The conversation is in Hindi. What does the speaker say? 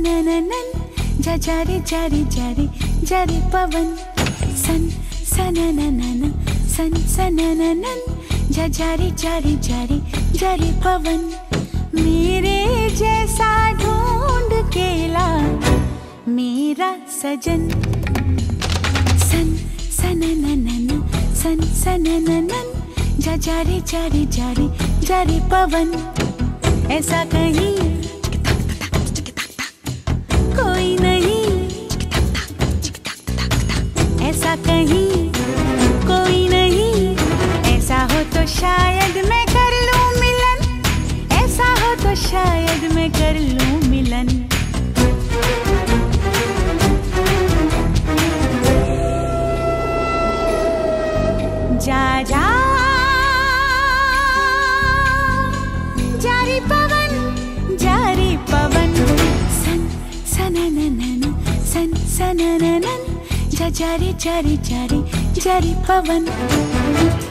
सनननन जा जारे जारे जारे जारे पवन सन सनननन सन सनननन जा जारे जारे जारे जारे पवन मेरे जैसा ढूंढ के ला मेरा सजन सन सनननन सन सनननन जा जारे जारे जारे जारे पवन ऐसा कहीं कोई नहीं ऐसा कहीं कोई नहीं ऐसा हो तो शायद मैं कर लूं मिलन ऐसा हो तो शायद मैं कर लूं मिलन जा जा जारी पवन सन सनननन सन सनननन जा जारी जारी जारी जारी पवन